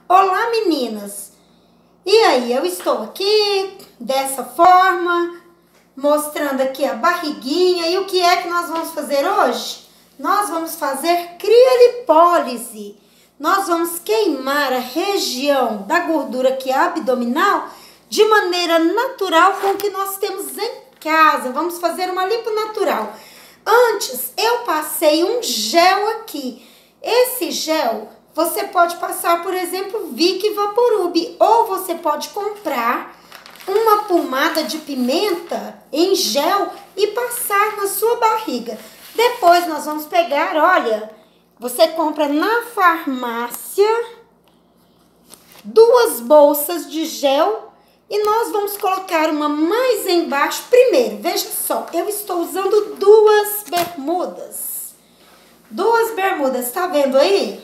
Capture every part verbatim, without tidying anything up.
Olá, meninas! E aí, eu estou aqui dessa forma, mostrando aqui a barriguinha. E o que é que nós vamos fazer hoje? Nós vamos fazer criolipólise. Nós vamos queimar a região da gordura que é abdominal de maneira natural com o que nós temos em casa. Vamos fazer uma lipo natural. Antes, eu passei um gel aqui. Esse gel você pode passar, por exemplo, Vick Vaporub, ou você pode comprar uma pomada de pimenta em gel e passar na sua barriga. Depois nós vamos pegar, olha, você compra na farmácia duas bolsas de gel e nós vamos colocar uma mais embaixo. Primeiro, veja só, eu estou usando duas bermudas. Duas bermudas, tá vendo aí?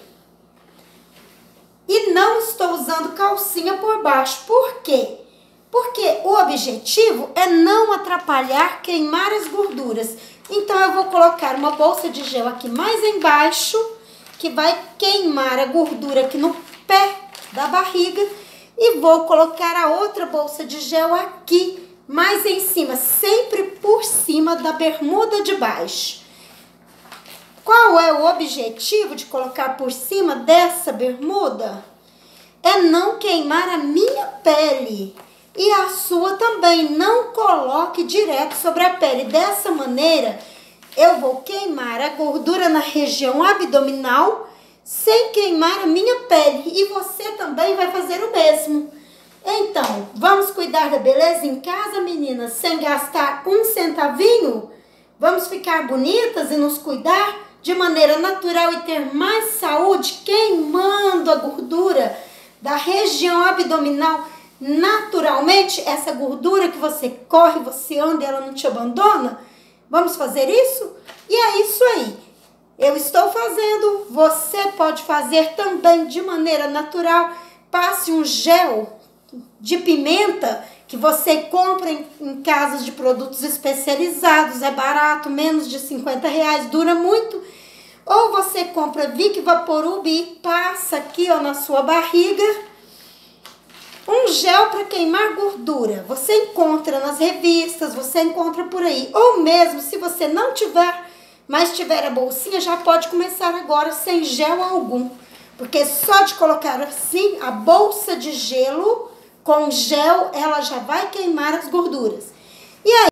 E não estou usando calcinha por baixo. Por quê? Porque o objetivo é não atrapalhar, queimar as gorduras. Então, eu vou colocar uma bolsa de gel aqui mais embaixo, que vai queimar a gordura aqui no pé da barriga. E vou colocar a outra bolsa de gel aqui, mais em cima, sempre por cima da bermuda de baixo. Qual é o objetivo de colocar por cima dessa bermuda? É não queimar a minha pele. E a sua também. Não coloque direto sobre a pele. Dessa maneira, eu vou queimar a gordura na região abdominal sem queimar a minha pele. E você também vai fazer o mesmo. Então, vamos cuidar da beleza em casa, meninas, sem gastar um centavinho? Vamos ficar bonitas e nos cuidar de maneira natural e ter mais saúde, queimando a gordura da região abdominal naturalmente, essa gordura que você corre, você anda e ela não te abandona. Vamos fazer isso? E é isso aí. Eu estou fazendo, você pode fazer também de maneira natural. Passe um gel de pimenta que você compra em, em casas de produtos especializados, é barato, menos de cinquenta reais, dura muito. Ou você compra Vick Vaporub e passa aqui, ó, na sua barriga. Um gel para queimar gordura. Você encontra nas revistas, você encontra por aí. Ou mesmo, se você não tiver, mas tiver a bolsinha, já pode começar agora sem gel algum. Porque só de colocar assim, a bolsa de gelo com gel, ela já vai queimar as gorduras. E aí,